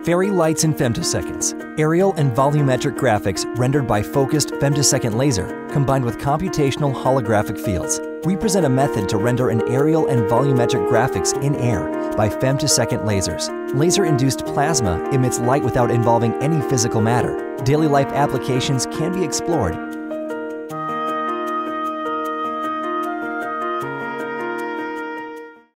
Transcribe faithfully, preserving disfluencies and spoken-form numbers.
Fairy lights in femtoseconds. Aerial and volumetric graphics rendered by focused femtosecond laser combined with computational holographic fields. We present a method to render an aerial and volumetric graphics in air by femtosecond lasers. Laser-induced plasma emits light without involving any physical matter. Daily life applications can be explored